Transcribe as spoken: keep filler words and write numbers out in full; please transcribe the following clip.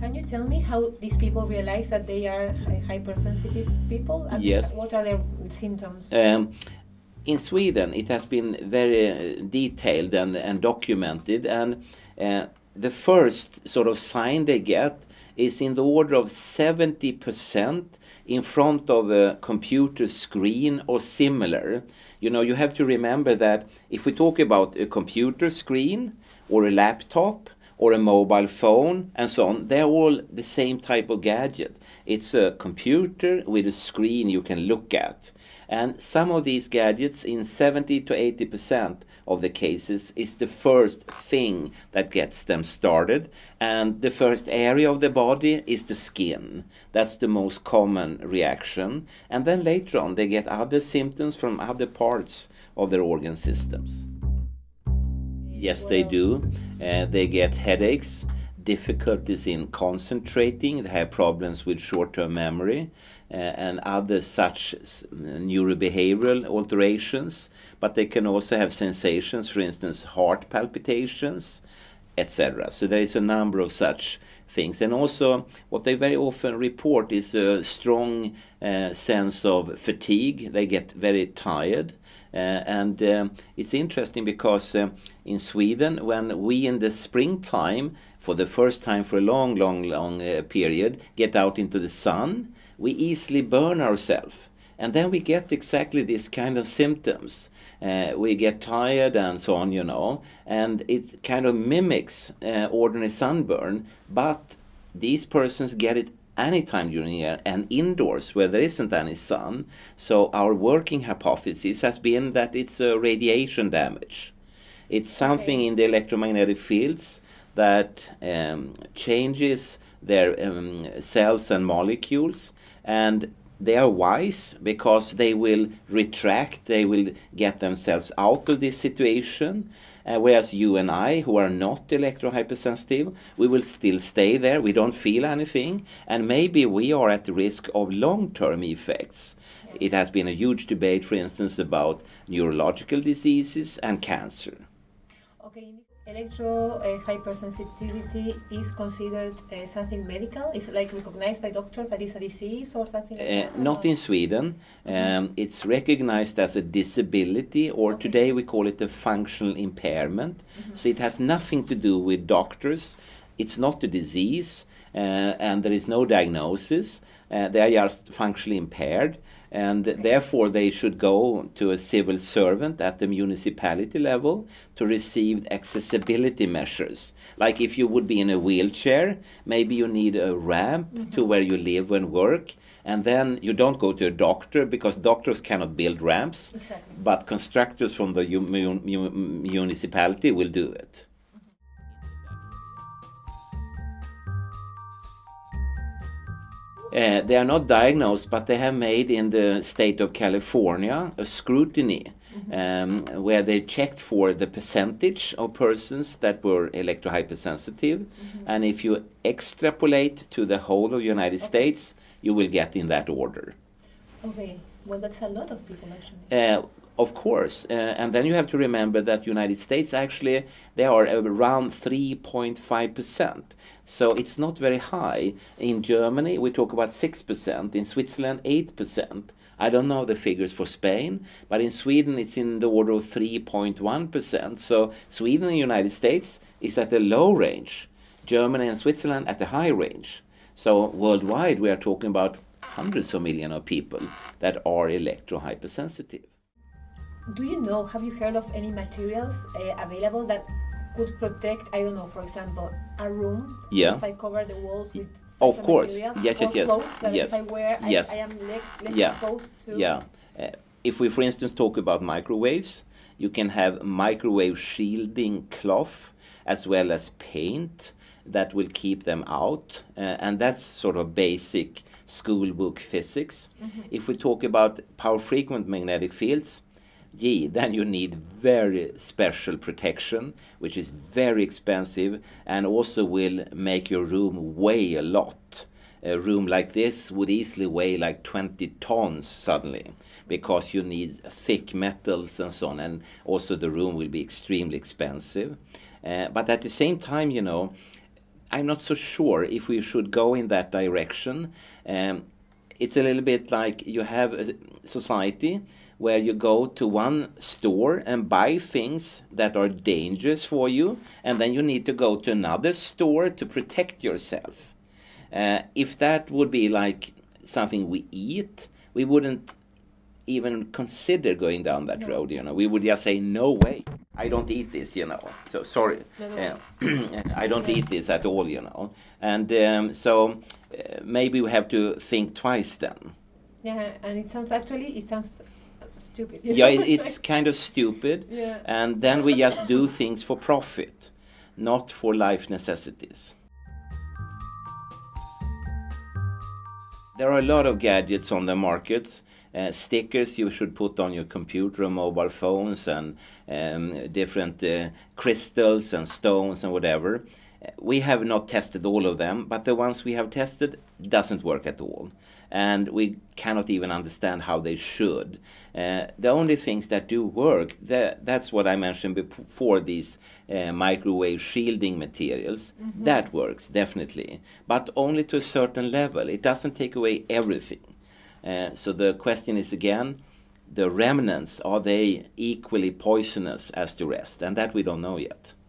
Can you tell me how these people realize that they are uh, hypersensitive people? And Yes. what are their symptoms? Um, in Sweden, it has been very uh, detailed and, and documented, and uh, the first sort of sign they get is in the order of seventy percent in front of a computer screen or similar. You know, you have to remember that if we talk about a computer screen or a laptop or a mobile phone and so on, they're all the same type of gadget. It's a computer with a screen you can look at. And some of these gadgets, in seventy to eighty percent of the cases, is the first thing that gets them started. And the first area of the body is the skin. That's the most common reaction. And then later on, they get other symptoms from other parts of their organ systems. Yes, they do. Uh, they get headaches, difficulties in concentrating, they have problems with short-term memory, uh, and other such neurobehavioral alterations. But they can also have sensations, for instance, heart palpitations, et cetera. So there is a number of such things. And also, what they very often report is a strong uh, sense of fatigue. They get very tired. Uh, and um, it's interesting because uh, in Sweden, when we in the springtime, for the first time for a long, long, long uh, period, get out into the sun, we easily burn ourselves. And then we get exactly this kind of symptoms. Uh, we get tired and so on, you know, and it kind of mimics uh, ordinary sunburn, but these persons get it anytime during the year and indoors where there isn't any sun. So our working hypothesis has been that it's a radiation damage. It's something Okay. in the electromagnetic fields that um, changes their um, cells and molecules, and they are wise because they will retract, they will get themselves out of this situation. Uh, whereas you and I, who are not electrohypersensitive, we will still stay there, we don't feel anything, and maybe we are at the risk of long-term effects. It has been a huge debate, for instance, about neurological diseases and cancer. Okay, electro uh, hypersensitivity is considered uh, something medical? Is it like recognized by doctors that it's a disease or something like Uh, that? not in Sweden. Um, it's recognized as a disability, or Okay. today we call it a functional impairment. So it has nothing to do with doctors. It's not a disease, uh, and there is no diagnosis. Uh, they are just functionally impaired, and therefore they should go to a civil servant at the municipality level to receive accessibility measures. Like if you would be in a wheelchair, maybe you need a ramp to where you live and work, and then you don't go to a doctor because doctors cannot build ramps, Exactly. but constructors from the mu- mu- mu- municipality will do it. Uh, they are not diagnosed, but they have made in the state of California a scrutiny um, where they checked for the percentage of persons that were electrohypersensitive. And if you extrapolate to the whole of the United States, you will get in that order. Okay, well, that's a lot of people actually. Uh, of course, uh, and then you have to remember that United States actually they are around three point five percent, so it's not very high. In Germany we talk about six percent, in Switzerland eight percent. I don't know the figures for Spain, but in Sweden it's in the order of three point one percent. So Sweden and the United States is at the low range, Germany and Switzerland at the high range. So worldwide we are talking about hundreds of millions of people that are electrohypersensitive. Do you know, have you heard of any materials uh, available that could protect, I don't know, for example, a room? Yeah. If I cover the walls with such Of a course. material? Yes, yes, or yes. clothes that Yes. if I wear, I, Yes. I am less, less Yeah. exposed to? Yeah. Uh, if we, for instance, talk about microwaves, you can have microwave shielding cloth as well as paint that will keep them out. Uh, and that's sort of basic schoolbook physics. If we talk about power frequent magnetic fields, gee, then you need very special protection, which is very expensive and also will make your room weigh a lot. A room like this would easily weigh like twenty tons suddenly, because you need thick metals and so on, and also the room will be extremely expensive. Uh, but at the same time, you know, I'm not so sure if we should go in that direction. Um, it's a little bit like you have a society where you go to one store and buy things that are dangerous for you, and then you need to go to another store to protect yourself. Uh, if that would be like something we eat, we wouldn't even consider going down that no. road, you know. We would just say, no way, I don't eat this, you know. So, sorry, no, no. Uh, I don't yeah. eat this at all, you know. And um, so uh, maybe we have to think twice then. Yeah, and it sounds, actually, it sounds stupid. You yeah, know? it, it's kind of stupid. Yeah. And then we just do things for profit, not for life necessities. There are a lot of gadgets on the market. Uh, stickers you should put on your computer or mobile phones, and um, different uh, crystals and stones and whatever. Uh, we have not tested all of them, but the ones we have tested doesn't work at all. And we cannot even understand how they should. Uh, the only things that do work, that, that's what I mentioned before, these uh, microwave shielding materials. Mm-hmm. That works, definitely. But only to a certain level. It doesn't take away everything. Uh, so the question is again, the remnants, are they equally poisonous as the rest? And that we don't know yet.